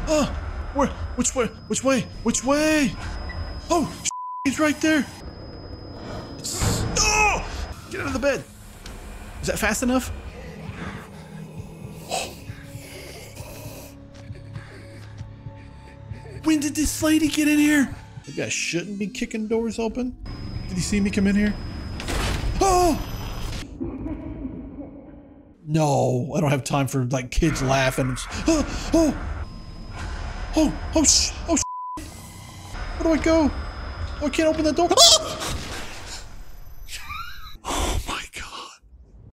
Oh, where? Which way? Which way? Which way? Oh, he's right there. Oh! Get out of the bed. Is that fast enough? When did this lady get in here? You guys shouldn't be kicking doors open. Did he see me come in here? Oh! No, I don't have time for like kids laughing. Oh, where do I go? Oh, I can't open the door. Oh!